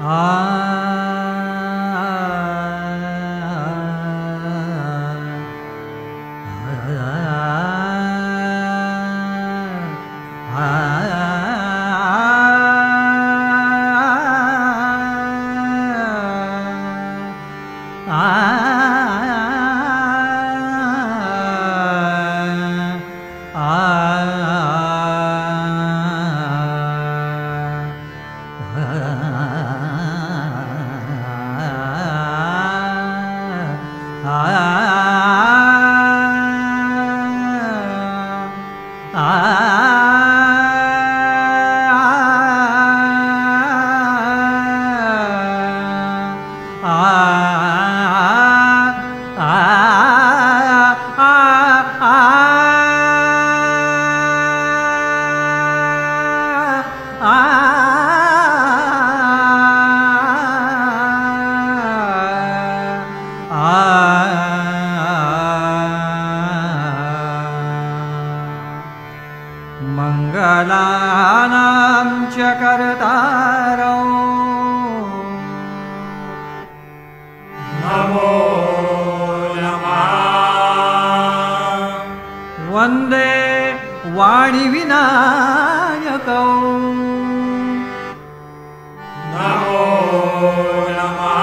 मंगलानां च कर्तारौ नमो नमः। वन्दे वाणीविनायकौ नमो नमः।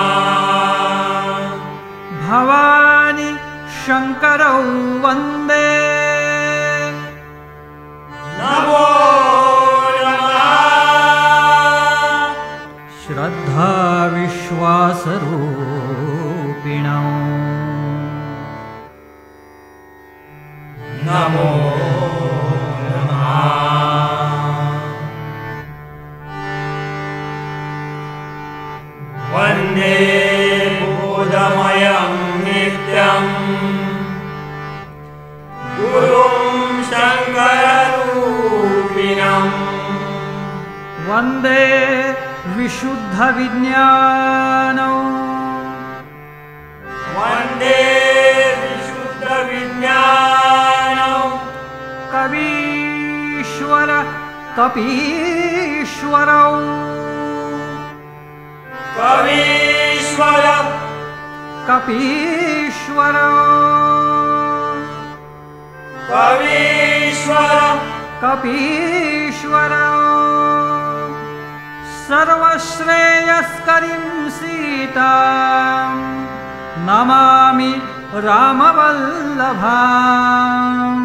भवानी शंकरौ वन्दे नमो नमः। श्रद्धा विश्वासरूपिणौ नमो नमः। वन्दे बोधमयं नित्यं गुरुं शङ्कररूपिणम् वन्दे विशुद्धविज्ञानौ वन्दे विशुद्धविज्ञानौ कवीश्वर कपीश्वरौ कवीश्वर कपीश्वरौ कवीश्वर कपीश्वरौ सर्वश्रेयस्करीं सीतां नमामि रामवल्लभाम्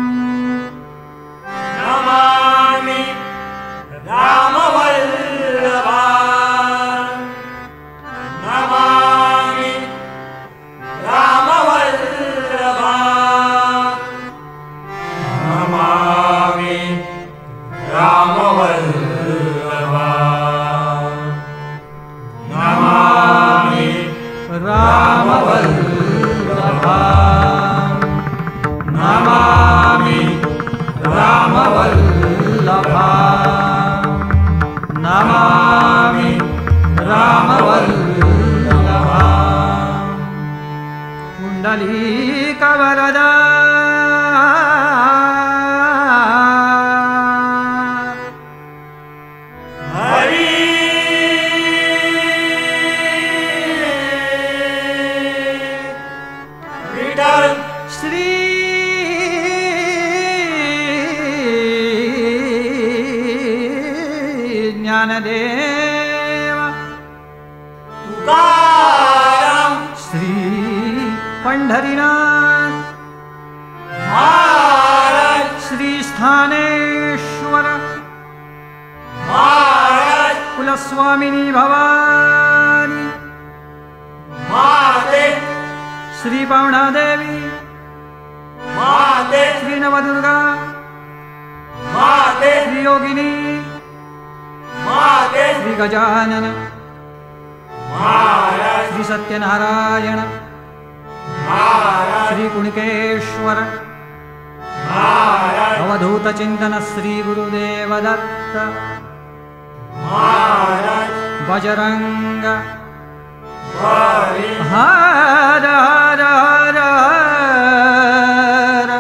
नमामि रामवल्लभाम् नमामि रामवल्लभाम् नमामि रामवल्लभाम् नमामि रामवल्लभाम् नमामि रामवल्लभाम् नमामि रामवल्लभाम् कुण्डलीकवरदा हरि विठ्ठल श्री ज्ञानदेव तुकाराम श्री पंढरीनाथ महाराज श्री स्थानेश्वर महाराज कुलस्वामिनी भवानी माते श्री पावनादेवी माते श्री नवदुर्गा माते श्री योगिनी माते श्री गजानन महाराज श्री सत्यनारायण महाराज श्री कुणकेश्वर महाराज अवधूत चिंतन श्री गुरुदेव दत्त महाराज बजरंग हरि हर हर हर हर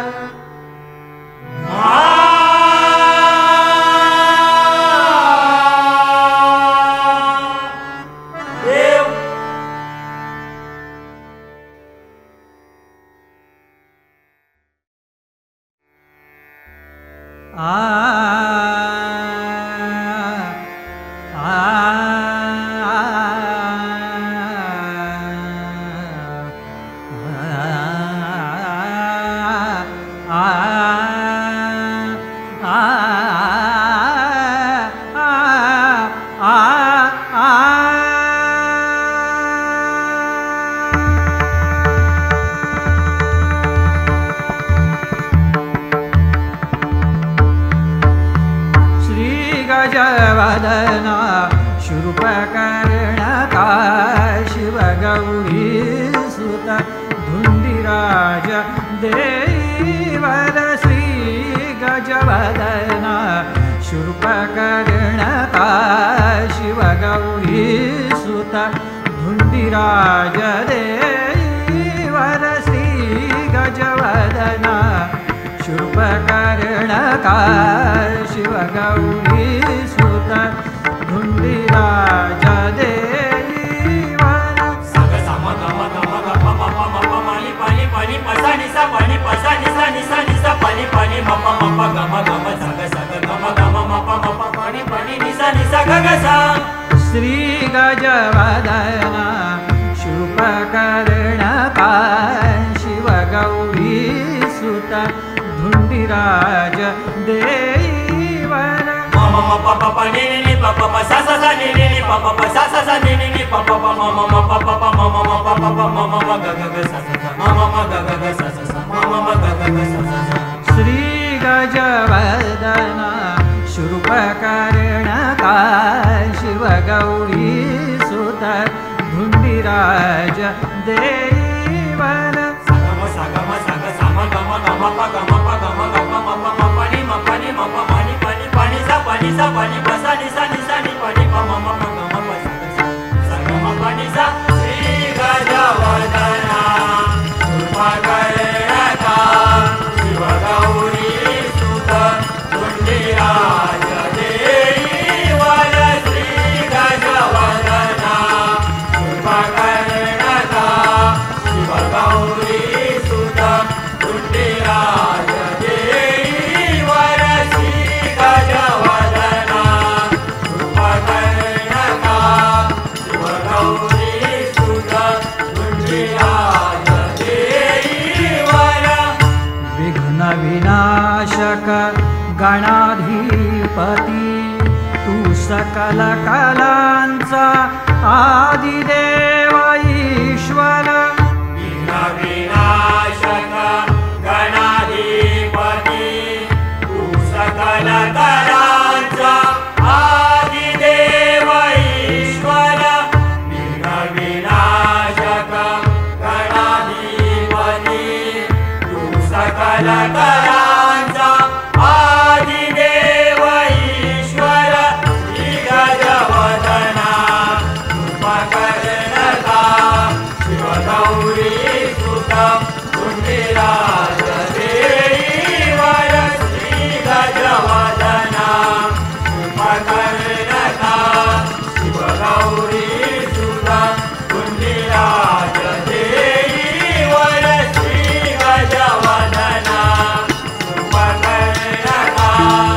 गजवदना शूर्पकर्णका शिवगौरीसुत धुण्डिराज देवर श्री गजवदना शूर्पकर्णका शिवगौरीसुत धुण्डिराज देवर श्री गजवदना शूर्पकर्णका शिवगौरीसुत धुण्डिराज देवर सग सम गम गम गप म प म प मनि पनि पनि पसा निसा पनि पसा निसा निसा निसा पनि पनि म प म प गम गम सग सग गम गम म प म प पनि पनि निसा निसा ग ग सा श्री गजवदना शूर्पकर्णका शिवगौरीसुत धुण्डिराज देवर म म प प प नि नि प प प सा सा सा नि नि प प प सा सा सा नि नि प प प म म म प प प म म म प प प म म म ग ग ग सा सा सा म म म ग ग ग सा सा सा म म म ग ग ग सा सा सा श्री गजवदना शूर्पकर्णका शिवगौरीसुत धुण्डिराज देवर सगम सगम सग सम गम गम प गम प गम गम म प म पनि म पनि म प मनि पनि पनि सा पनि पसा निसा निसा नि पनि प म म प गम प सा गम पनि सा श्री गजवदना शूर्पकर्णका शिवगौरीसुत धुण्डिराज देवर श्री गजवदना शूर्पकर्णका शिवगौरीसुत धुण्डिराज देवर श्री गजवदना शूर्पकर्णका शिवगौरीसुत धुण्डिराज देवर विघ्न विनाशक गणाधिपती तू सकल कलांचा आदिदेव ईश्वर विनाशक गणाधिपती तू सकल कलांचा आदिदेव ईश्वर विनाशक गणाधिपती तू सकल कलांचा आदिदेव ईश्वर श्री गजवदना शूर्पकर्णका शिवगौरीसुत धुण्डिराज देवर श्री गजवदना शूर्पकर्णका शिवगौरीसुत धुण्डिराज देवर श्री गजवदना शूर्पकर्णका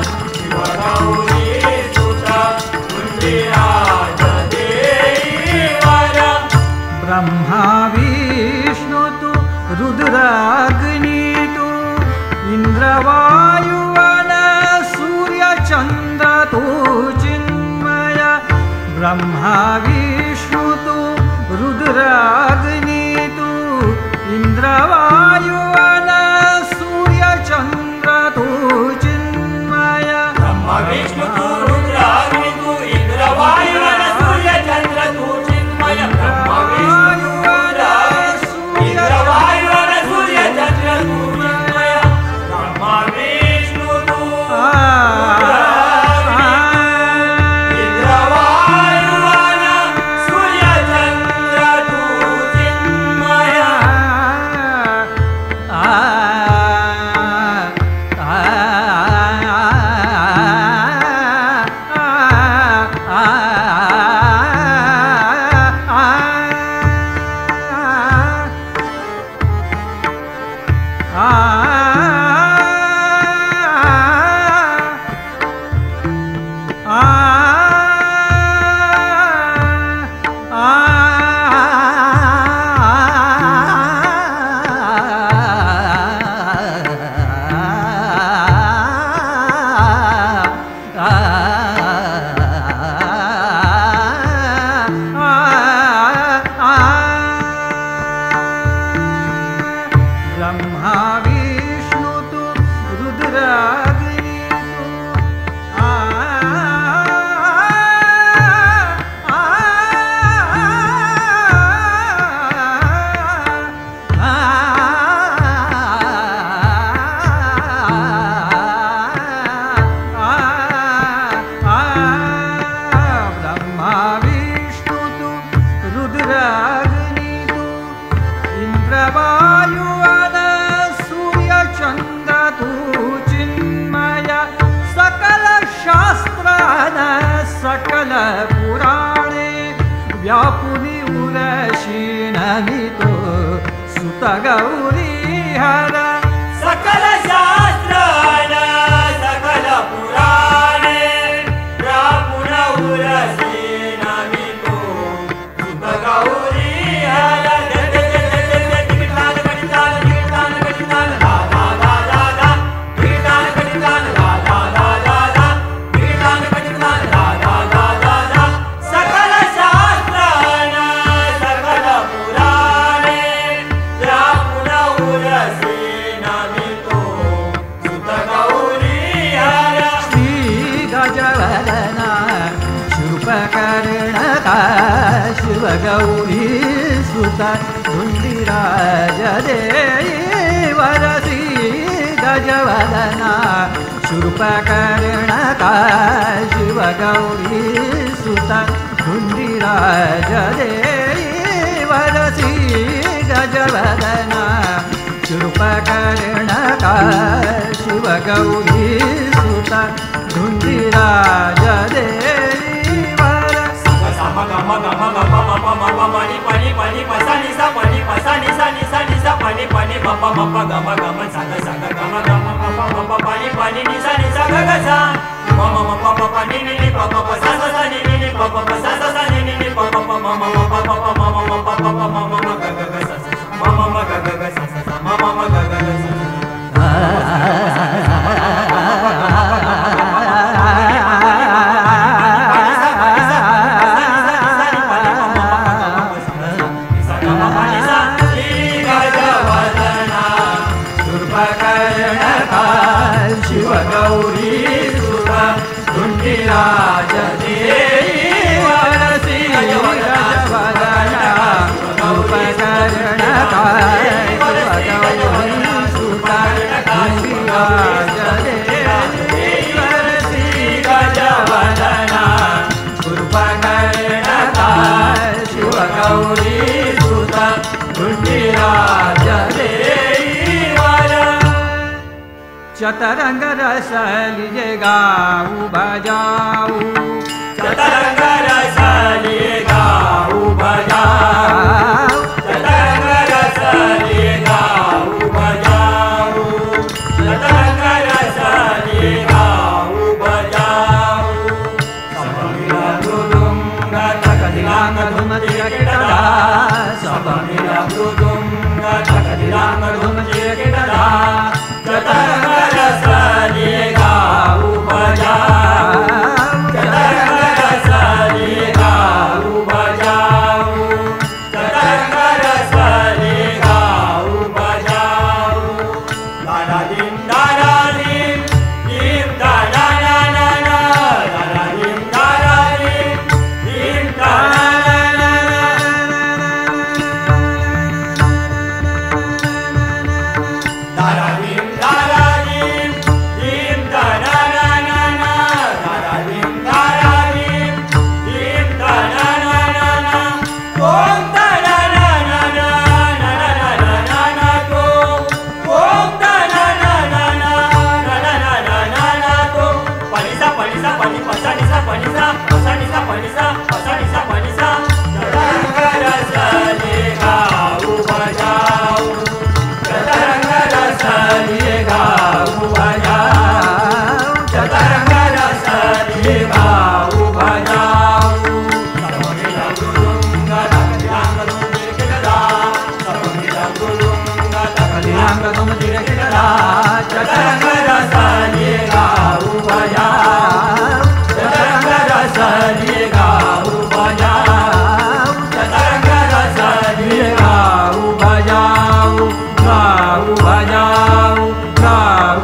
शिवगौरीसुत धुण्डिराज देवर ब्रह्मा विष्णु तू रुद्राग्नि तू इंद्रवायुवन सूर्य चंद्र तू चिन्मय ब्रह्मा विष्णु तू रुद्राग्नि तू इंद्रवायुवन सूर्य चंद्र तू चिन्मय ब्रह्मा विष्णु तू रुद्राग्नि तू इंद्रवायुवन सूर्य चंद्र तू चिन्मय ब्रह्मा विष्णु तू इंद्रवायुवन सूर्य चंद्र तू चिन्मय ब्रह्मा विष्णु तू इंद्रवायुवन सूर्य चंद्र तू चिन्मय सकल पुराणे व्यापुनी उरशी नमितो सुत गौरी हर सकल शास्त्रान सकल पुराणे व्यापुन उरशी नमितो सुत गौरी हर शिव गौरी सुत धुंडिराज देवर श्री गजवदना शूर्पकर्णका शिव गौरी सुत धुंडिराज देवर श्री गजवदना शूर्पकर्णका शिव गौरी सुत धुंडिराज देवर Mama mama mama mama mama pani pani pani pasani sa pani pasani sa ni sa pani pani mama mama gama gama saga saga gama gama mama mama pani pani ni sa ga ga sa mama mama papa pani ni papa pasa sa ni papa pasa sa ni papa mama mama papa mama mama papa mama mama ga ga sa mama mama ga ga sa mama mama ga ga sa Shiv Gauri सुत धुंडिराज देवर श्री गजवदना शूर्पकर्णका शिव गौरी सुत धुंडिराज देवर श्री गजवदना शूर्पकर्णका शिव गौरी सुत धुंडिराज देवर चतरंग रस लिए गाऊ बजाऊ चतरंग रस लिए गाऊ बजाऊ चतरंग रस लिए गाऊ बजाऊ चतरंग रस लिए गाऊ बजाऊ सब मिला मृदुंग तकदिलांग धुम जियकिटदा सब मिला मृदुंग तकदिलांग धुम जियकिटदा चतरंग रस लिए गाऊ बजाऊ चतरंग रस लिए गाऊ बजाऊ चतरंग रस लिए गाऊ बजाऊ दादा dim दादा dim दादा ना ना ना दादा dim दादा dim दादा ना दादा dim दादा dim दादा ना ना ना दादा dim दादा dim दादा ना ना ना ओम दादा ना ना ना ना ना ना ना ना तो ओम दादा ना ना ना ना ना ना ना ना ना तो पनिसा पनिसा पनि पसानिसा पनिसा पसानिसा पनिसा पसानिसा पनिसा चतरंग रस लिए गाऊ बजाऊ चतरंग रस लिए गाऊ बजाऊ चतरंग रस लिए गाऊ बजाऊ सब मिला गुरुंग तकदिलांग धुम जियकिटदा सब मिला गुरुंग तकदिलांग धुम जियकिटदा चतरंग रस लिए गाऊ बजाऊ चतरंग रस लिए गाऊ बजाऊ चतरंग रस लिए गाऊ बजाऊ गाऊ बजाऊ गाऊ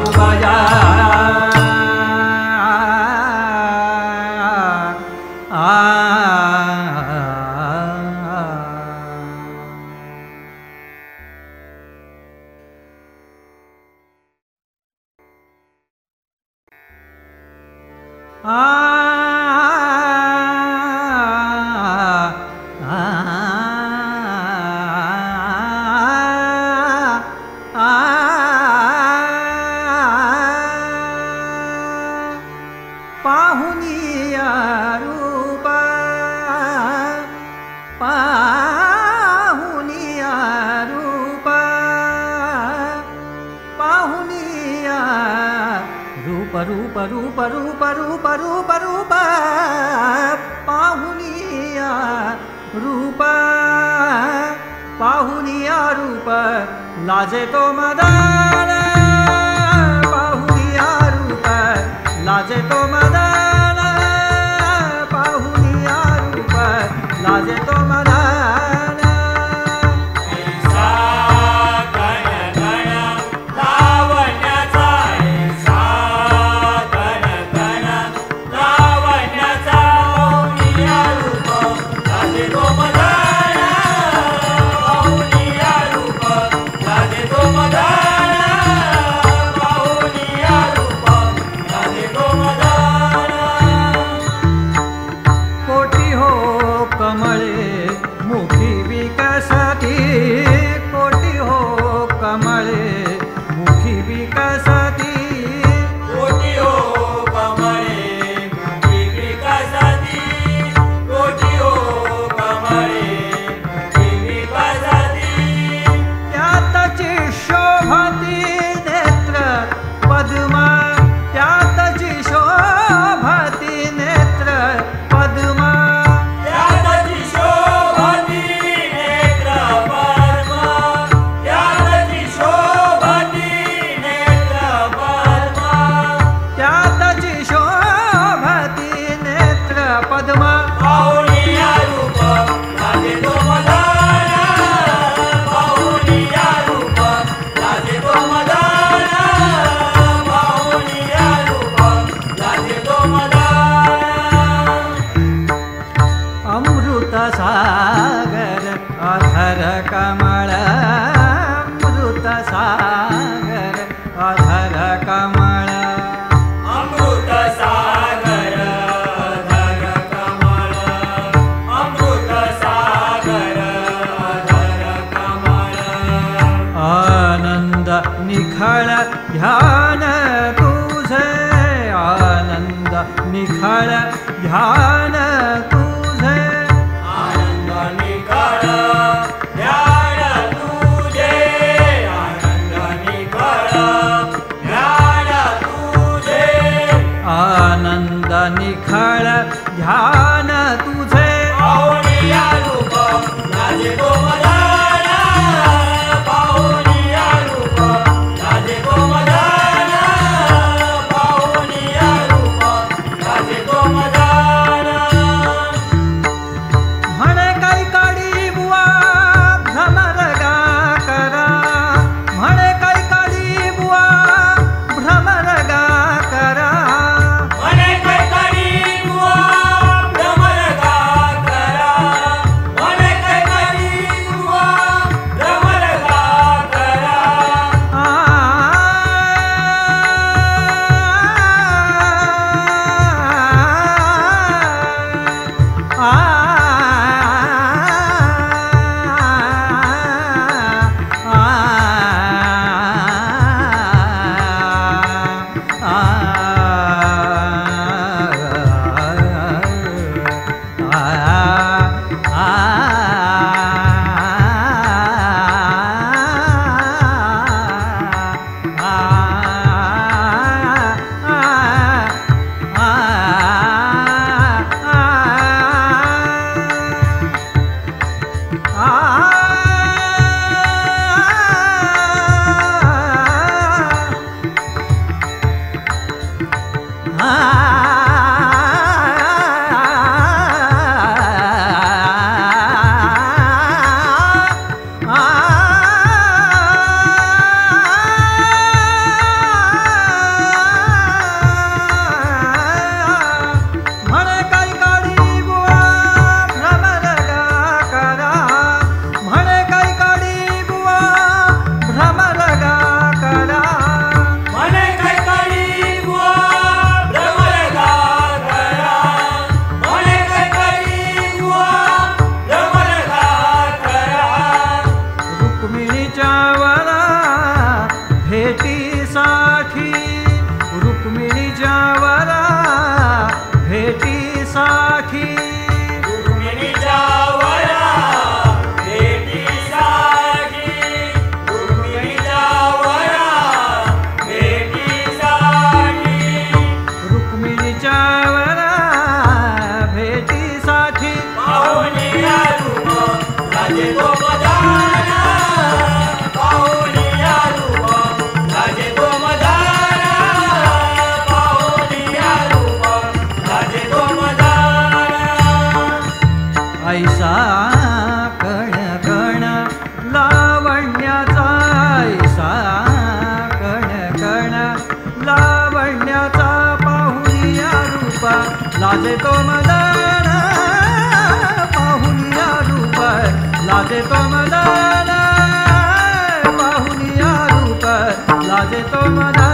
पाहुनिया रूप रूप रूप रूप रूप रूप पाहुनिया रूप पाहुनिया रूप लाजे तो मदान पाहुनिया रूप लाजे तो मदान पाहुनिया रूप लाजे तो मदान ऐसा गण गण लावण्याचा ऐसा गण गण लावण्याचा पाहुनिया रूप लाजे तो मदान पाहुनिया रूप लाजे तो मदान पाहुनिया रूप लाजे तो मदान कोटी हो कमळे मुखी विकसती कोटी हो कमळे मुखी विकसती कोटी हो कमळे मुखी विकसती कोटी हो कमळे मुखी विकसती त्यातची शोभती नेत्र पद्मा त्यातची शोभती नेत्र पद्मा त्यातची शोभती नेत्र पद्मा त्यातची शोभती नेत्र पद्मा त्यातची शोभती नेत्र पद्मा पाहुनिया रूप लाजे तो मदान पाहुनिया रूप लाजे तो मदान पाहुनिया रूप लाजे तो मदान अमृत सागर अधर कमळ अमृत सागर अधर कमळ अमृत सागर धर कमळ अमृत सागर धर कमळ आनंद निखळ ध्यान तुझे आनंद निखळ ध्यान तुझे आनंद निखळ ध्यान तुझे आनंद निखळ ध्यान तुझे आनंद निखळ ध्यान तुझे पाहुनिया रूप लाजे तो मदान पाहुनिया रूप लाजे तो मदान पाहुनिया रूप लाजे तो मदान म्हणे काही काळी बुवा भ्रमरगा करा म्हणे काही काळी बुवा भ्रमरगा करा मने कैकडी बुवा भ्रमरगा करा मने कैकडी बुवा लाजे तो मदन पाहुनिया रूप लाजे तो मदन पाहुनिया रूप लाजे तो मदन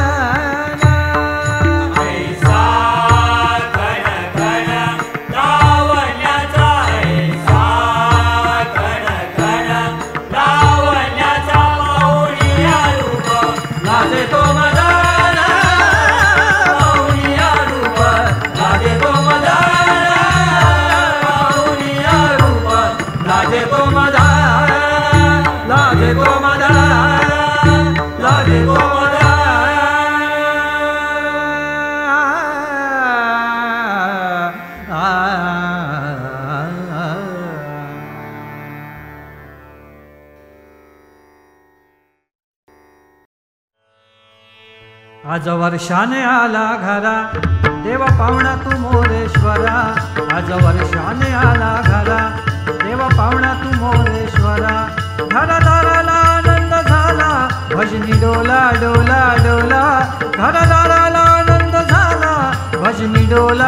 आज वर्षाने आला घरा देव पाहुणा तू मोरेश्वरा आज वर्षाने आला घरा देव पाहुणा तू मोरेश्वरा घरदाराला आनंद झाला भजनी डोला डोला डोला घरदाराला आनंद झाला भजनी डोला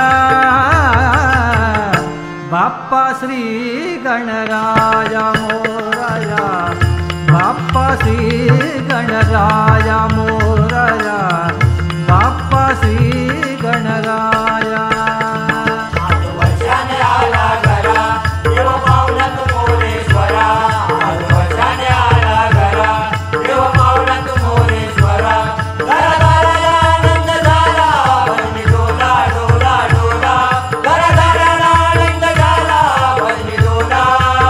बाप्पा श्री गणराया मोरया बाप्पा श्री गणराया मोरया बाप्पा श्री गणराया आज वर्षाने आला घरा देव पाहुणा तू मोरेश्वरा आज वर्षाने आला घरा देव पाहुणा तू मोरेश्वरा घरदाराला आनंद झाला भजनी डोला डोला डोला घरदाराला आनंद झाला भजनी डोला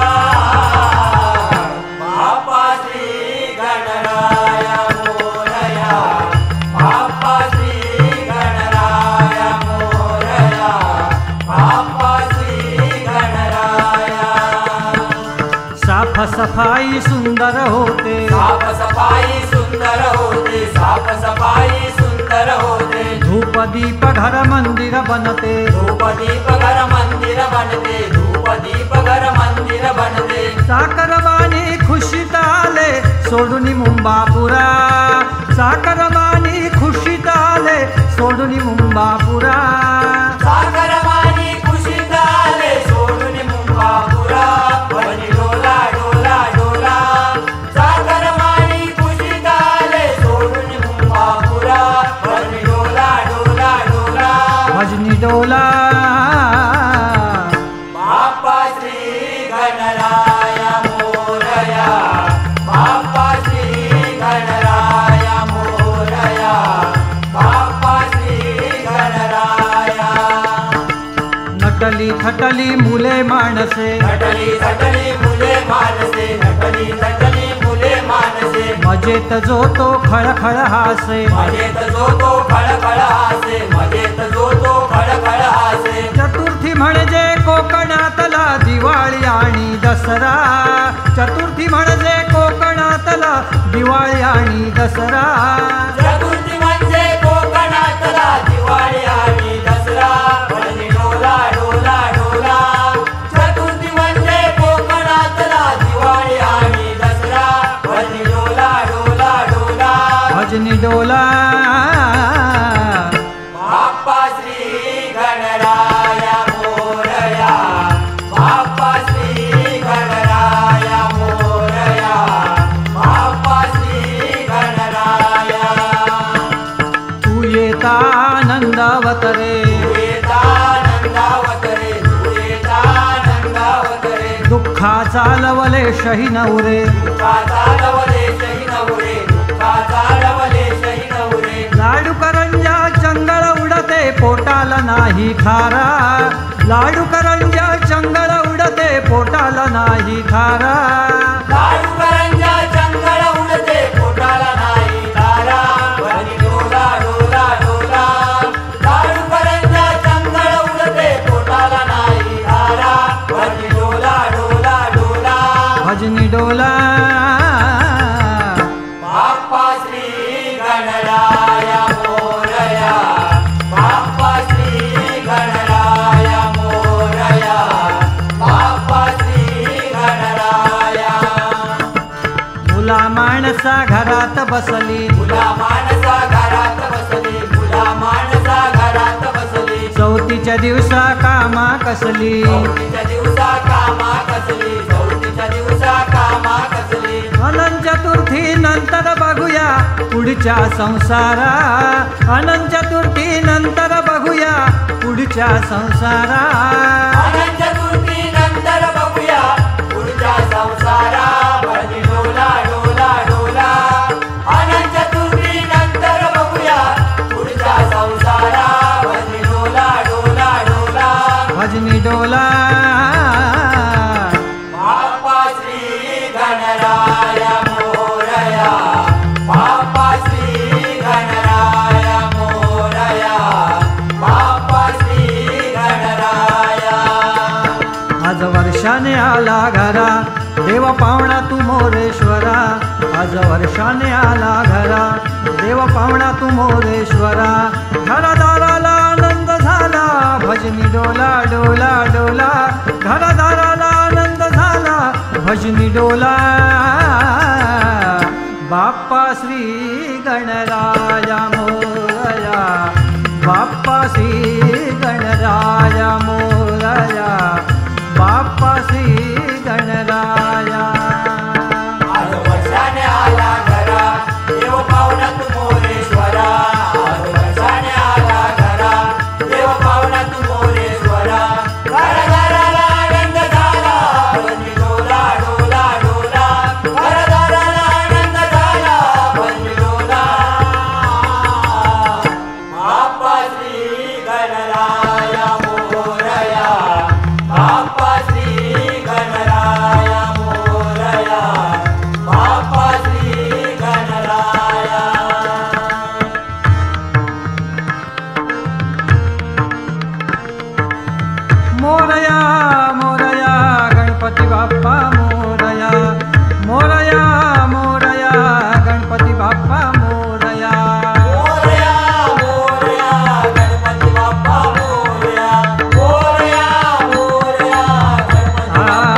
बाप्पा श्री गणराया मोरया बाप्पा श्री गणराया मोरया बाप्पा श्री गणराया साफ सफाई सुंदर होते साफ सफाई सुंदर होते साफ सफाई सुंदर होते धूप दीप घर मंदिर बनते धूप दीप घर मंदिर बनते धूप दीप घर मंदिर बनते साकरमानी खुशीत आले सोडून मुंबापुरा साकरमानी खुशीत आले सोडून मुंबापुरा सागरमानी खुशीत आले सोडून मुंबापुरा भजनी डोला डोला डोला सागरमानी खुशीत आले सोडून मुंबापुरा भजनी डोला डोला डोला भजनी डोला बाप्पा श्री गणराया मोरया बाप्पा श्री गणराया मोरया बाप्पा श्री गणराया नटली थटली मुले माणसे नटली थटली मुले मानसे नटली थटली मुले मानसे मजेत जो तो खळखळ हासे मजेत जो तो खळखळ हासे मजेत जो तो खळखळ हासे चतुर्थी म्हणजे कोकणातला दिवाळी आणि दसरा चतुर्थी म्हणजे कोकणातला दिवाळी आणि दसरा चतुर्थी म्हणजे कोकणातला दिवाळी आणि दसरा भजनी डोला डोला डोला चतुर्थी म्हणजे कोकणातला दिवाळी आणि दसरा भजनी डोला डोला डोला भजनी डोला बाप्पा श्री गणराया मोरया बाप्पा श्री गणराया मोरया बाप्पा श्री गणराया तू येता आनंदावत रे तू येता नंदावत रे तू येता नंदावत रे दुःखाचा लवले शही नवरे दुःखाचा लवले शही नवरे दुःखाचा लवले शही नवरे लाडू करंजा चंगळ उडते पोटाला नाही खारा लाडू करंजा चंगळ उडते पोटाला नाही खारा लाडू करंजा चंगळ उडते पोटाला नाही तारा भजनी डोला डोला डोला लाडू करंजा चंगळ उडते पोटाला नाही तारा भजनी डोला डोला डोला भजनी डोला बाप्पा श्री गणराया मोरया बाप्पा श्री गणराया मोरया बाप्पा श्री गणराया मुला माणसा घरात बसली मुला माणसा घरात बसली मुला माणसा घरात बसली चौथीच्या दिवसा कामा कसली, चौथीच्या दिवसा कामा कसली, चौथीच्या दिवसा कामा कसली. अनंत चतुर्थी नंतर बघूया पुढच्या संसारा, अनंत चतुर्थी नंतर बघूया पुढच्या संसारा. अनंत चतुर्थी नंतर बघूया पुढच्या संसारा. भजनी डोला डोला डोला. अनंत चतुर्थी नंतर बघूया पुढच्या संसारा. भजनी डोला डोला डोला. भजनी डोला. बाप्पा श्री गणराया मोरया, बाप्पा श्री गणराया मोरया, बाप्पा श्री गणराया. आज वर्षाने आला घरा देव पावणा तू मोरेश्वरा, आज वर्षाने आला घरा देव पावणा तू मोरेश्वरा. घरदाराला आनंद झाला भजनी डोला डोला डोला, घरदाराला आनंद झाला भजनी डोला. बाप्पा श्री गणराया मोरया, बाप्पा श्री गणराया मोरया, बाप्पा श्री गणराया. आज वर्षाने आला घरा देव पावना तू मोरेश्वरा, आज वर्षाने आला घरा देव पावना तू मोरेश्वरा. घरदाराला आनंद झाला भजनी डोला डोला डोला, घरदाराला आनंद झाला भजनी डोला. बाप्पा श्री गणराया मोरया, बाप्पा श्री गणराया मोरया, बाप्पा श्री गणराया. मोरया मोरया गणपती बाप्पा मोरया, मोरया मोरया गणपती बाप्पा मोरया. मोरया मोरया गणपती बाप्पा मोरया, मोरया मोरया गणपती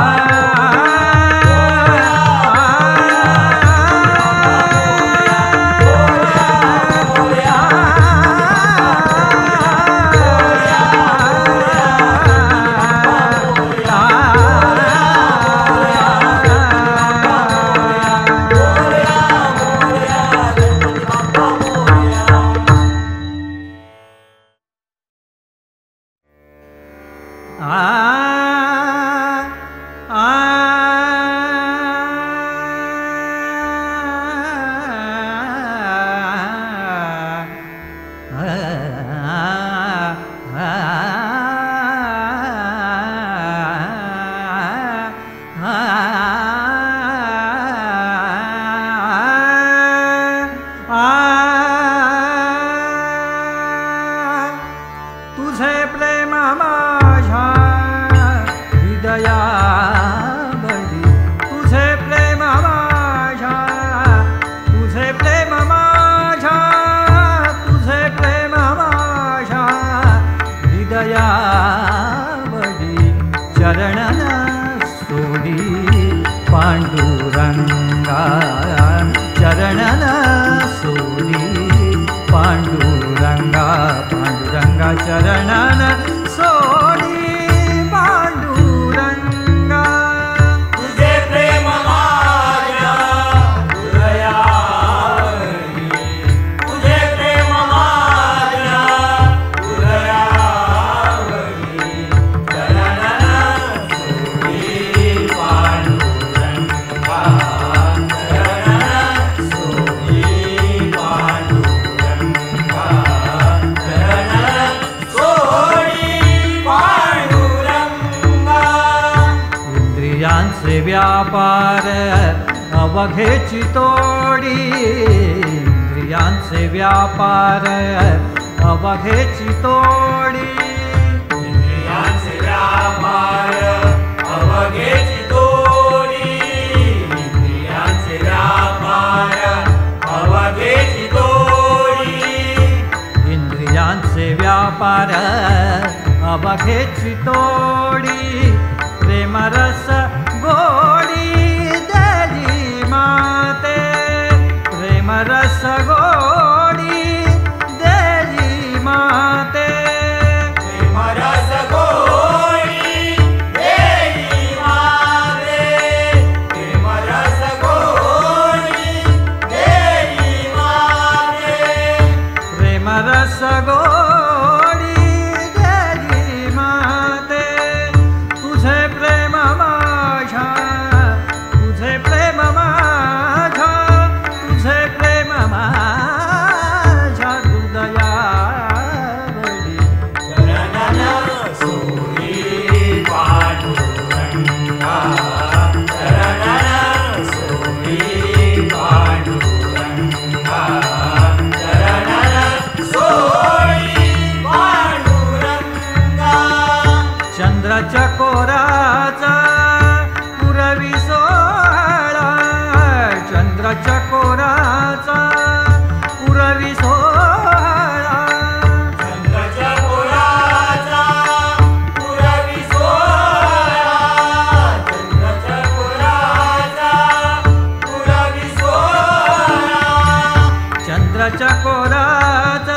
तुझे प्रेम माझ्या हृदयावरी, तुझे प्रेम माझ्या, तुझे प्रेम माझ्या, तुझे प्रेम माझ्या हृदयावरी. चरणन सोडी पांडुरंगा, चरणन सोडी पांडुरंगा, पांडुरंगा चरणन सोडी पांडुरंगा. तुझे प्रेम माझ्या हृदयावरी, तुझे प्रेम माझ्या हृदयावरी. चरणन सोडी पांडुरंगा, चरणन सोडी पांडुरंगा, चरणन सोडी पांडुरंगा. इंद्रियांचे व्यापार अवघेची तोडी, इंद्रियांचे व्यापार अवघेची तोडी. इंद्रियांचे व्यापार अवघेची तोडी, इंद्रियांचे व्यापार अवघेची तोडी. इंद्रियांचे व्यापार अवघेची तोडी. प्रेमरस गोडी देजी माते, प्रेमरस गोडी देजी माते. प्रेमरस चंद्राच्या कोराचा पुरवी सोहळा, चंद्राच्या कोराचा पुरवी सोहळा, चंद्राच्या कोराचा पुरवी सोहळा, चंद्राच्या कोराचा पुरवी सोहळा, चंद्राच्या कोराचा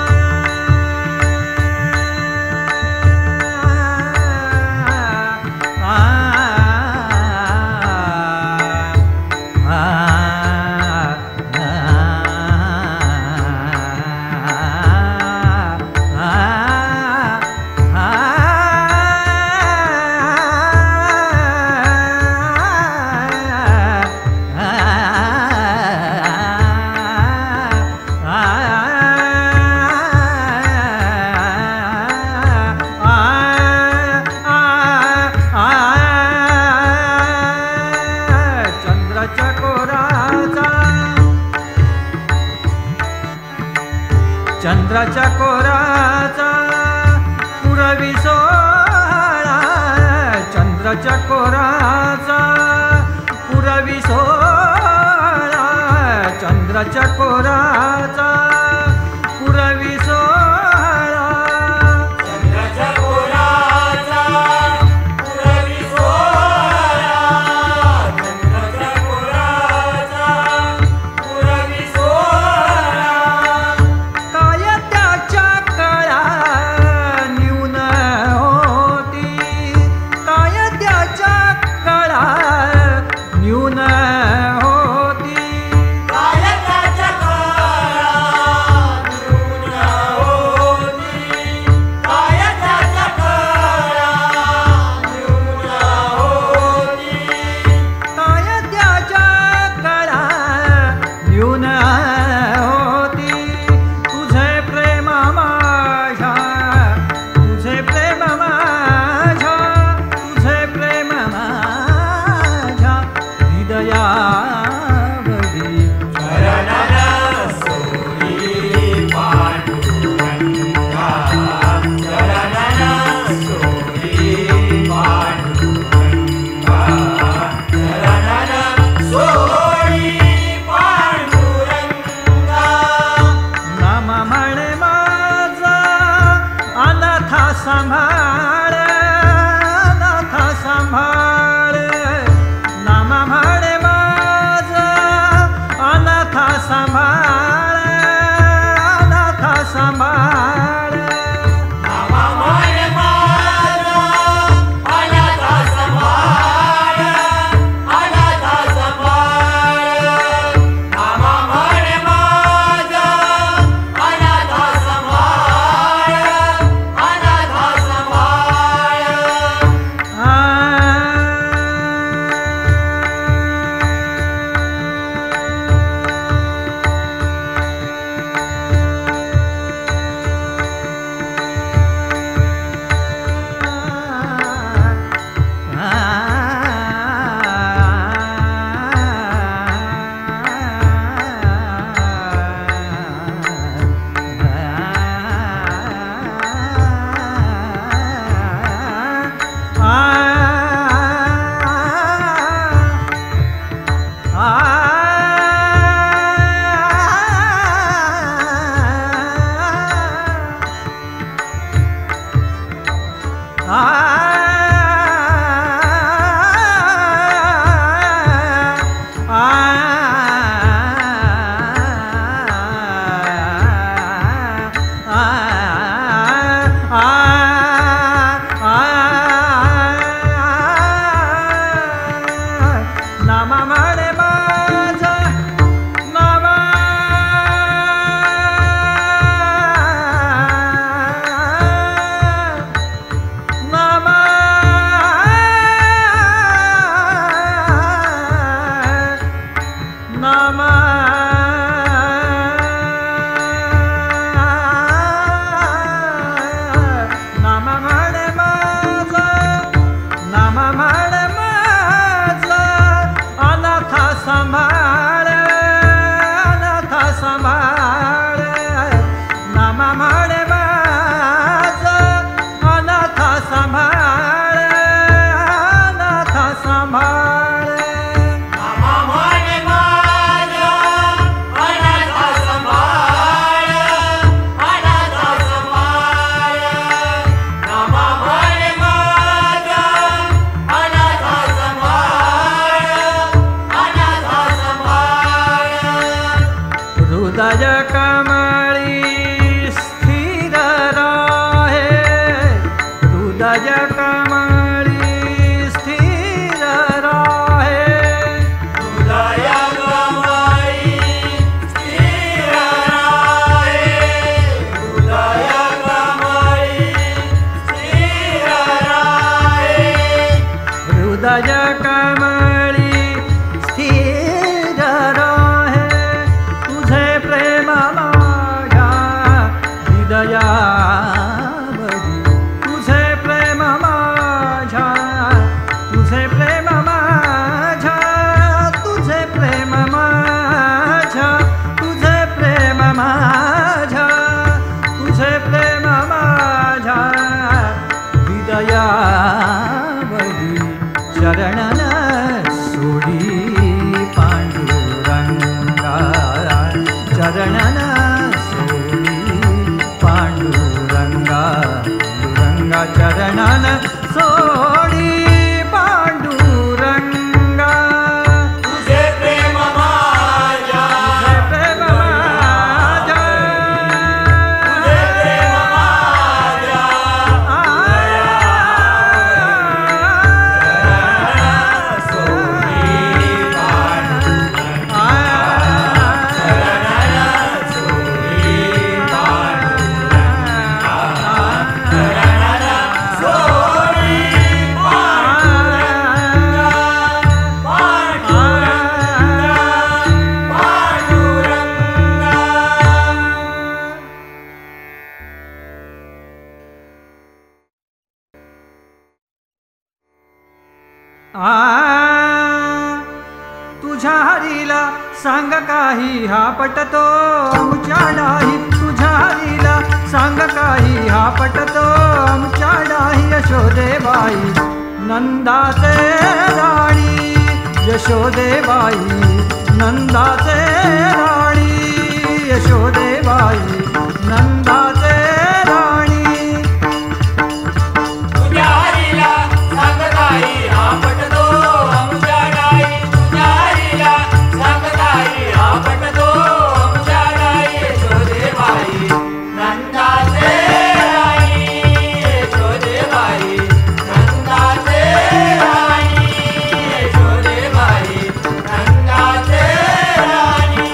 चंद्राच्या कोराचा पुरवी सोहळा, चंद्राच्या कोराचा पुरवी सोहळा, चंद्राच्या कोराचा पुरवी सोहळा, चंद्राच्या कोराचा पुरवी सोहळा, चंद्राच्या कोराचा पुरवी सोहळा, काय त्याच्या कळा न्यून होती, काय त्याच्या कळा न्यून होती, काय त्याच्या कळा न्यून होती, काय त्याच्या कळा न्यून होती, काय त्याच्या कळा न्यून होती, तुझे प्रेम माझ्या, तुझे प्रेम माझ्या, तुझे प्रेम माझ्या हृदयावरी, चरणन सोयी पांडुरंगा, चरणन सोयी पांडुरंगा, चरणन सोयी पांडुरंगा, नाम म्हणे माझा अनाथा सांभाळ, अनाथा सांभाळ, नाम म्हणे माझा अनाथा सांभाळ, अनाथा सांभाळ, नामा म्हणे माझा अनाथा सांभाळ, अनाथा सांभाळ, नामा म्हणे माझा अनाथा सांभाळ, अनाथा सांभाळ, नामा म्हणे माझा, नामा नामा नामा नामा म्हणे माझा, नामा म्हणे माझा अनाथा सांभाळ, अनाथा सांभाळ, नामा म्हणे माझा अनाथा सांभाळ, हृदय कमळी स्थिर राहे, हृदय कमळी स्थिर राहे, हृदय कमळी स्थिर राहे, हृदय कमळी स्थिर राहे, हृदय कमळी स्थिर राहे, तुझे प्रेम माझ्या हृदयामध्ये, तुझे प्रेम माझ्या, तुझे प्रेम माझ्या, तुझे प्रेम माझ्या, तुझे प्रेम माझ्या, तुझे प्रेम माझ्या हृदयामध्ये, चरणन सोडी पांडुरंगा, चरणन सोडी पांडुरंगा, पांडुरंगा चरणन सोडी पांडुरंगा, तुझे प्रेम माझ्या, प्रेम माझ्या, तुझे प्रेम माझ्या, सोडी पांडुरंगा, तुझ्या हरीला सांग काही हा पटतो आमच्या नाही, तुझ्या हरीला सांग काही हा पटतो आमच्या नाही, यशोदेबाई नंदाचे राणी, यशोदेबाई नंदाचे राणी, यशोदेबाई नंदाचे राणी, तुझ्या हरीला सांग काही हा पटतो आमच्या नाही, तुझ्या हरीला सांग काही हा पटतो आमच्या नाही, यशोदेबाई नंदाचे राणी, यशोदेबाई नंदाचे राणी, यशोदेबाई नंदाचे राणी,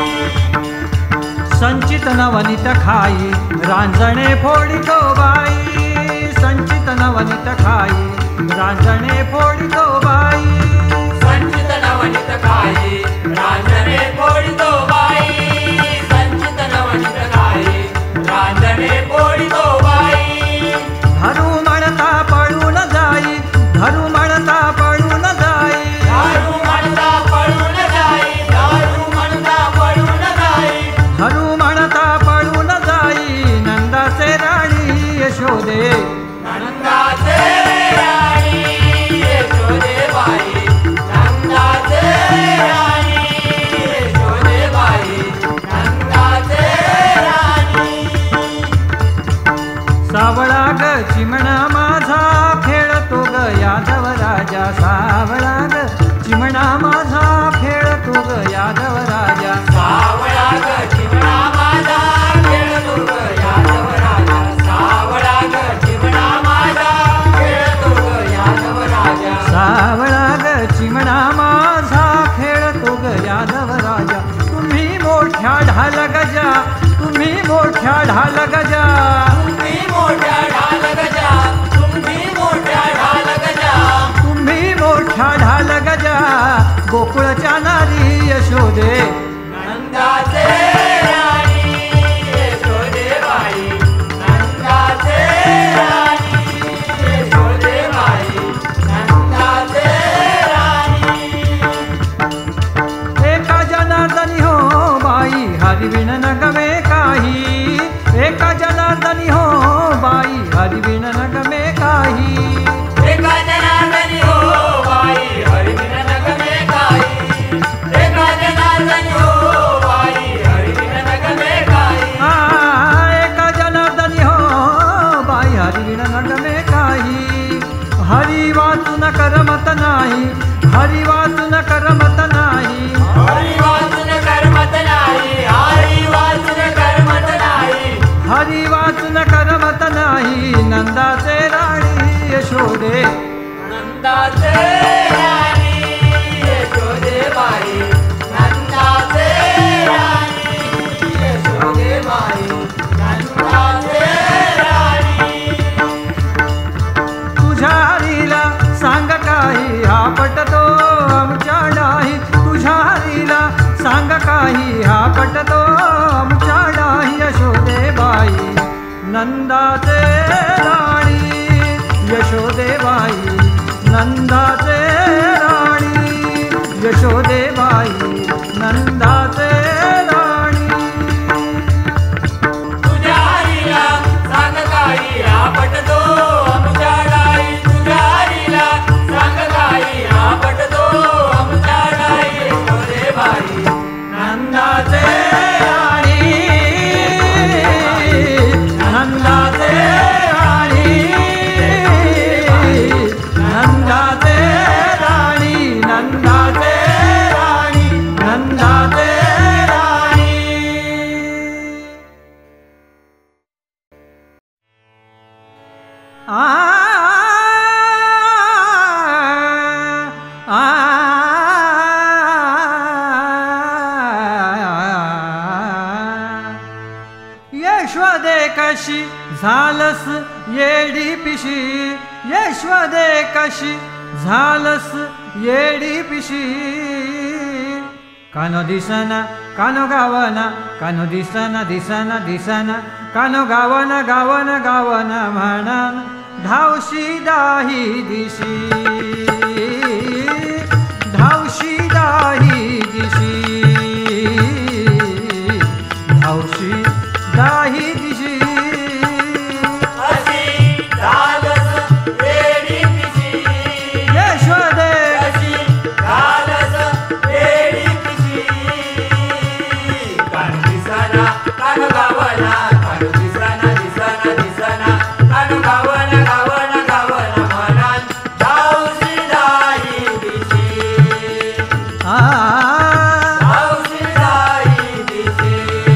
संचित नवनीत खाई रांजणे फोडितो बाई, संचित नवनीत खाई रांजणे फोडितो बाई, संचित नवनीत खाई रांजणे फोडितो बाई, संचित नवनीत खाई रांजणे फोडितो बाई, धरू म्हणता पळून जाई, धरू म्हणता पळून जाई, दारू म्हणता पळून जाई, दारू म्हणता पळून जाई, धरू म्हणता पळून जाई, नंदाचे राणी यशोदे, नंदाचे राणी, यशोदेबाई नंदाचे राणी, यशोदेबाई नंदाचे राणी, सावळा ग चिमणा माझा खेळतो ग यादव राजा, सावळा ग चिमणा माझा खेळतो ग यादव राजा, सावळा ग चिमणा माझा खेळतो ग यादव राजा, सावळा ग चिमणा माझा खेळतो ग यादव राजा, सावळा ग चिमणा माझा खेळतो ग यादव राजा, तुम्ही मोठ्या ढाल गजा, तुम्ही मोठ्या ढाल गजा, तुम्ही मोठ्या ढाल गजा, तुम्ही मोठ्या ढाल गजा, तुम्ही मोठ्या ढाल गजा, गोकुळच्या नारी यशोदे, नंदाचे राणी, यशोदेबाई नंदाचे राणी, यशोदेबाई नंदाचे राणी, एका जनार्दनी हो बाई हरिविण न गमे काही, एका जनार्दनी हो बाई हरिविण न गमे काही, एका जनार्दनी हो बाई हरिविण न गमे काही, एका जनार्दनी हो बाई हरिविण न गमे काही, एका जनार्दनी हो बाई हरिविण न गमे काही, हरी वाचून करमत नाही, हरी वाचून करमत नाही, हरी वाचून करमत नाही, हरी राणी यशोदे नंदाचे राणी यशोदेबाई नंदाचे राणी यशोदेबाई नंदाचे राणी तुझ्या हरीला सांग काही हा पटतो आमच्या नाही तुझ्या हरीला सांग काही हा पटतो आमच्या नाही यशोदेबाई नंदाचे राणी यशोदेबाई नंदाचे राणी यशोदेबाई नंदाचे राणी तुझ्या हरीला सांग काही हा पटतो आमच्या नाही तुझ्या हरीला सांग काही हा पटतो आमच्या नाही यशोदेबाई नंदाचे राणी नंदाचे राणी नंदाचे राणी नंदाचे राणी नंदाचे राणी यशोदे कशी झालस येडी पिशी यशोदे कशी झालस येडी पिशी कानो दिसना कानो गावना कानो दिसना दिसना दिसना कानो गावना गावना गावना म्हणा धावशी दाही दिशी धावशी दाही दिशी धावशी दाही दिशी अशी झालस वेडी पिशी यशोदे अशी झालस वेडी पिशी कान दिसना कान गावना कान दिसना दिसना दिसना कान गावना गावना गावना म्हणान धावशी दाही दिशी धावशी दाही दिशी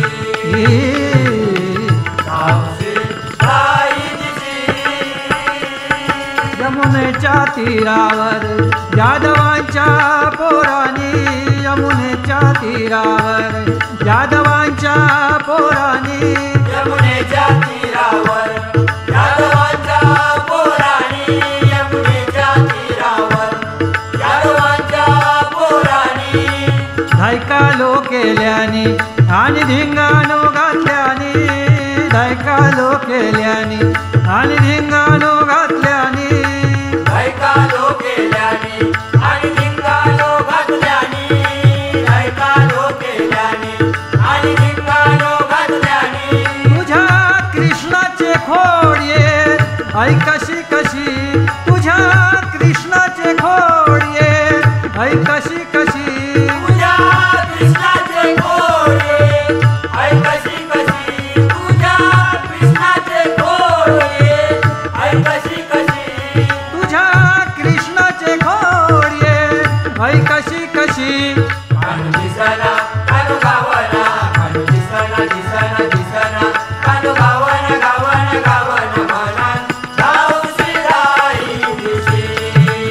धावशी दाही दिशी यमुनेच्या तीरावर यादवांच्या पोरानी यमुनेच्या तीरावर यादवांच्या पोरानी यमुनेच्या तीरावर यादवांच्या पोराणी यमुनेच्या तीरावर यादवांच्या पोराणी धायकालो केल्यानी आणि धिंगाणो घातल्यानी धायकालो केल्यानी आणि धिंगाणो घातल्यानी ऐकालो केल्यानी आणि धिंगाणो घातल्यानी ऐकालो केल्यानी आणि धिंगाणो घातल्यानी तुझ्या कृष्णाचे खोडये ऐकशी कशी तुझ्या कृष्णाचे खोडये ऐकशी कशी तुझ्या कृष्णाचे घोडे ऐकशी कशी तुझ्या कृष्णाचे घोडे ऐकशी कशी तुझ्या कृष्णाचे खोडये ऐकशी कशी कानू दिसना कानू गावना कानू दिसना दिसना दिसना कानू गावना गावना गावना म्हणान धावशी दाही दिशी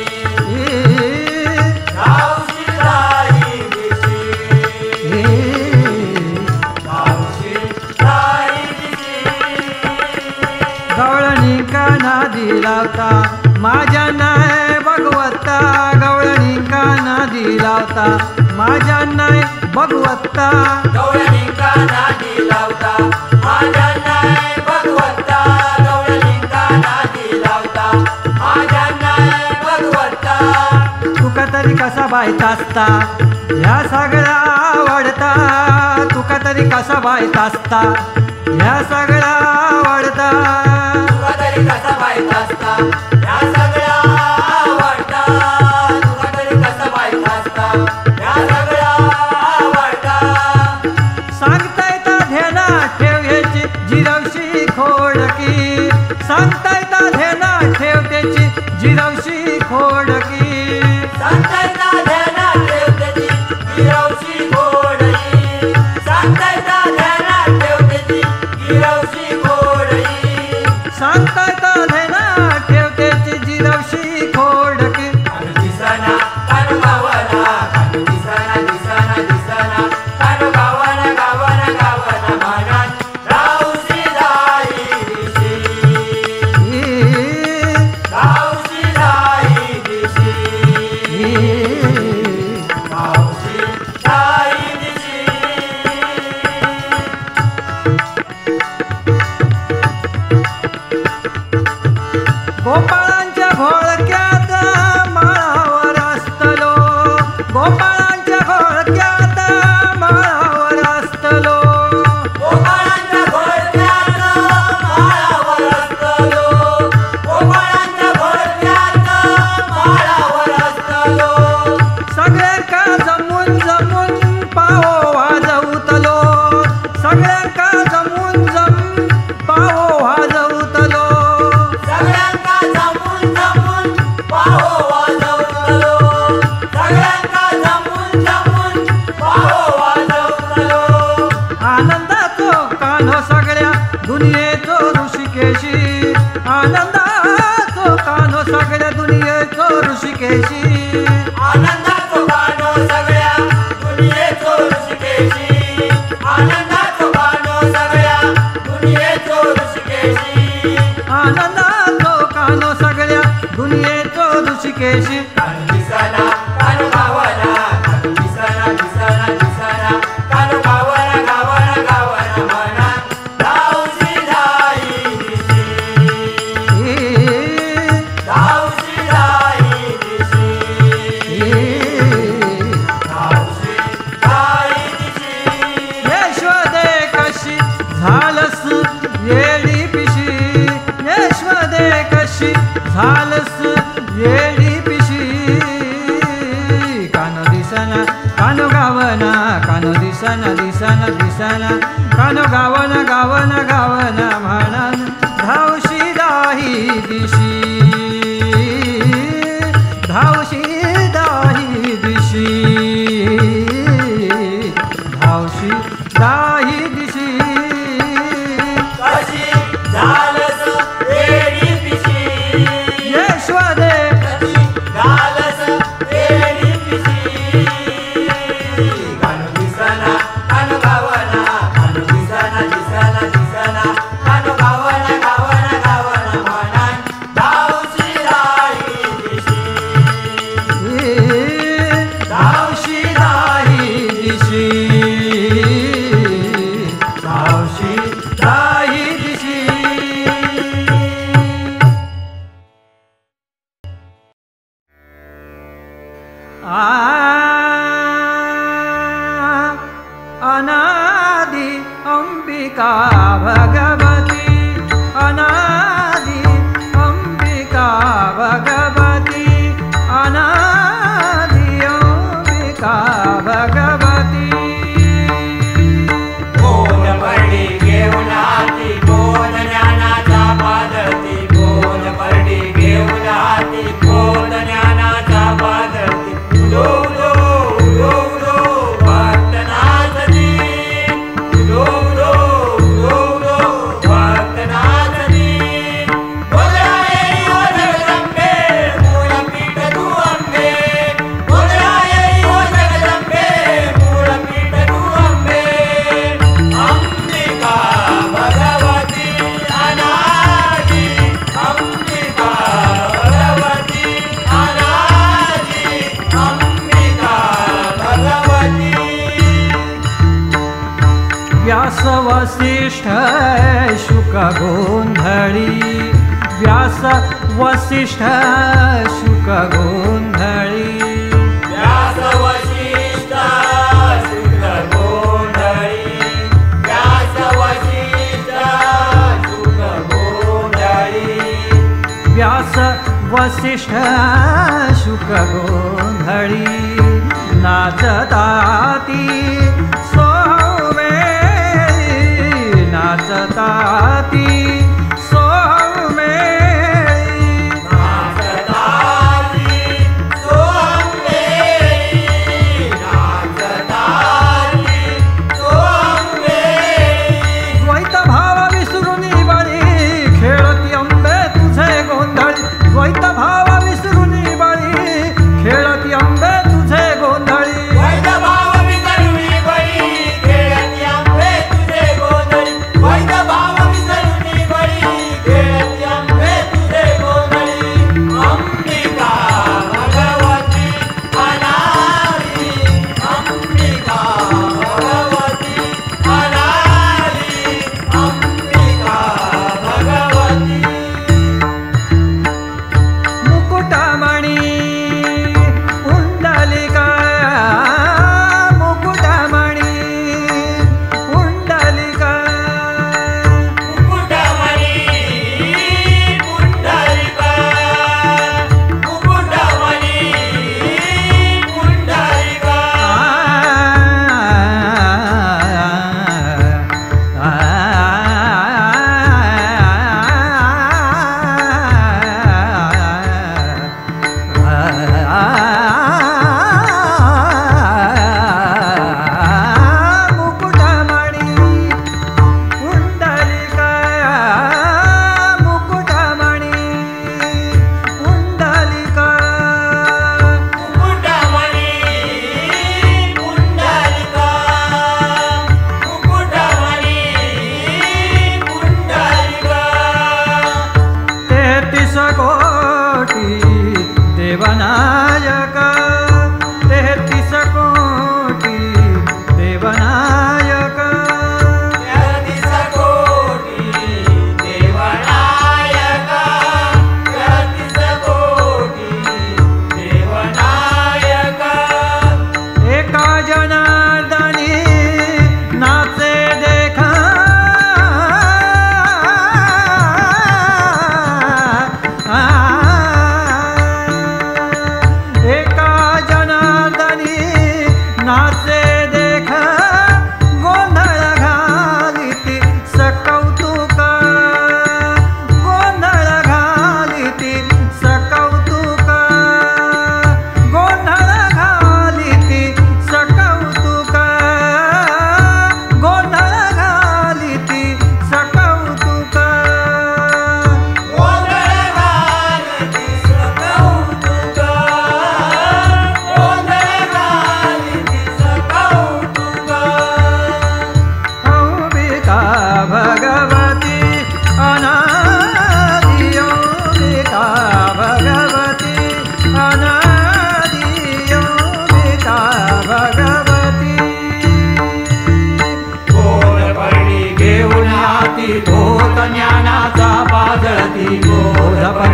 धावशी दाही दिशी धावशी दाही दिशी गवळणी कानादी लावता माझ्या नाय भगवत्ता गवळणी कानादी लावता माझ्या नाय भगवत्ता गवळणीका नादी लावता माझ्या नाय भगवत्ता गवळणीका नादी लावता माझ्या नाय भगवत्ता तुका तरी कसा बायता असता ह्या सगळा आवडता तुका तरी कसा बायता असता ह्या सगळा आवडता तुका तरी कसा बायता असता या सगळ्या आवडता तुका तरी कसा बायता असता या सगळ्या आवडता सांगता येता ध्यानात ठेव ह्याची जिरवशी खोडकी सांगता येता ध्यानात ठेव त्याची जिरवशी खोडकी सांगता ध्यानात ठेव त्याची गिरवशी घोडई सांगता ध्यानात ठेव त्याची गिरवशी घोडई सांगता येता ध्यानात गोपाळांच्या घोळक्यात माळावर असतलो, गोपाळांच्या घोळक्यात माळावर असतलो, गोपाळांच्या घोळक्यात माळावर असतलो, गोपाळांच्या घोळक्यात माळावर असतलो. सगळे का जमून जमून पाहो वाजवतलो, सगळे का जमून जमून पाहो वाजवतलो, सगळ्यांका जमून जमून पाहो वाजवतलो, सगळ्यांका जमून जमून पाहो वाजवतलो. आनंदाचो कान्हो सगळ्या दुनियेचो ऋषिकेशी, आनंदाचो कान्हो सगळ्या दुनियेचो ऋषिकेशी, आनंदाचो गाणो सगळ्या दुनियेचो ऋषिकेशी, आनंदाचो गाणो सगळ्या दुनियेचो ऋषिकेशी. आनंदाचो कान्हो सगळ्या दुनियेचो ऋषिकेशी. कानो दिसना कानो गावना, कानो दिसना दिसना दिसना, कानो गावना गावना गावना म्हणा धावशी जाई दिशी, धावशी जाई दिशी, धावशी जाई दिशी. यशवदे कशी झालस येडी पिशी, यशवदे कशी झालस येडी पिशी. कानो दिसना कानो गावना, कानो दिसना दिसना दिसना, कानो गावना गावना गावना म्हणान धावशी दाही दिशी, धावशी दाही दिशी, धावशी दाही दिशी. कशी झालस येडी पिशी, यशवदे कशी झालस येडी पिशी. कानो दिसना कानो गावना, कानो दिसना दिसना दिसना, कानो गावना गावना गावना म्हणा धावशी जाई दिशी, धावशी दाही दिशी, धावशी दाही दिशी. अनादि अंबिका भगवती, अनादि अंबिका भगवती, अनादि अंबिका भगवती. बोल बरडी घेऊन हाती, बोल ज्ञानाचा पादती, बोल बरडी घेऊन हाती, बोल ज्ञानाचा पादती. उदो उदो उदो उदो भक्त नाचती, उदो उदो उदो उदो भक्त नाचती. बोलराये ओ जगदंबे, मूलपीठ तू अंबे, बोलराये ओ जगदंबे, मूलपीठ तू अंबे. अंबिका भगवती अनादि, अंबिका भगवती अनादि, अंबिका भगवती. व्यास वसिष्ठ शुक गोंधळी, व्यास वसिष्ठ शुक गोंधळी, व्यास वसिष्ठ शुक गोंधळी, व्यास वसिष्ठ शुक गोंधळी. व्यास वसिष्ठ शुक गोंधळी. नाचताती सोमेळी, नाचताती सोमेळी, नाचताती सोमेळी, नाचताती सोमेळी. द्वैत भाव विसरून बळी खेळती अंबे तुझे गोंधळी, द्वैत भाव विसरून बळी खेळती अंबे तुझे गोंधळी. वैद भाव विसरुनी बळी खेळती अंबे तुझे गोंधळी, वैद भाव विसरुनी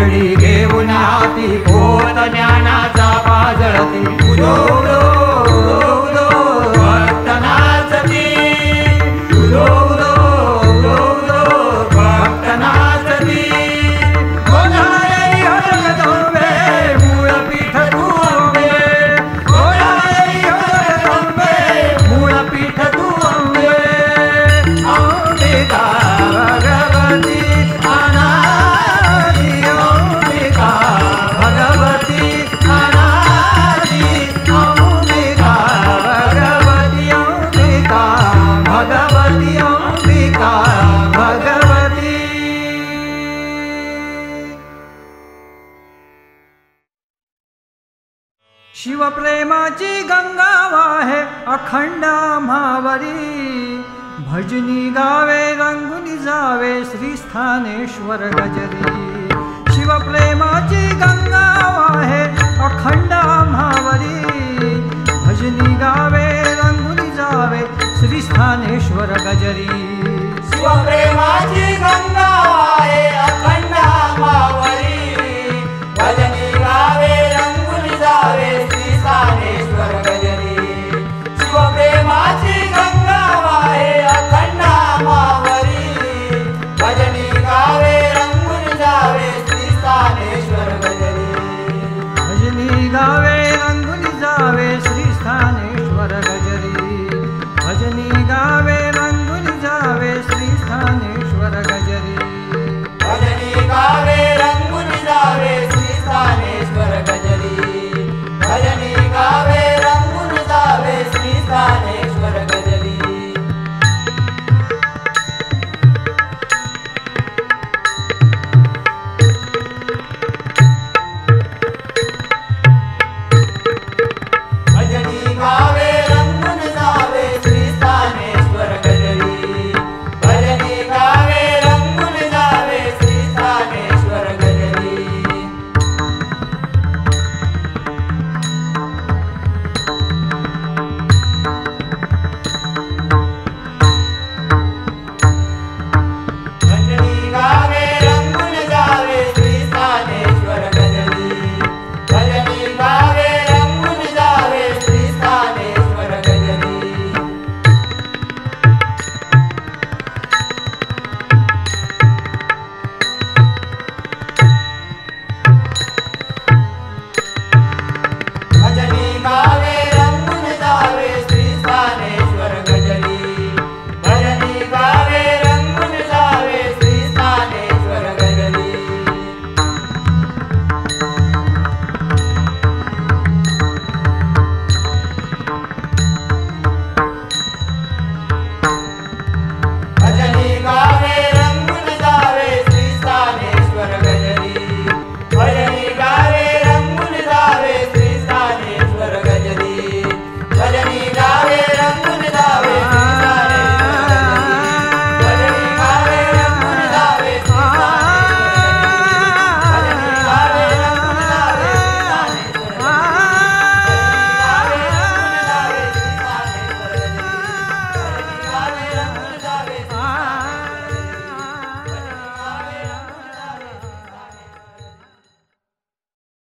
आघडी घेऊन हाती पोत ज्ञानाचा पाजळती उदो उदो उदो उदो भक्त नाचती उदो उदो उदो उदो भक्त नाचती गोधाळी जगदंबे मूळपीठ तू अंबे गोधाळी जगदंबे मूळपीठ तू अंबे अंबिका भगवती अनादि अंबिका भगवती अनादि अंबिका भगवती अंबिका भगवती अंबिका भगवती शिवप्रेमाची गंगा वाहे अखंड आम्हावरी भजनी गावे रंगुनी जावे श्री स्थानेश्वर गजरी शिवप्रेम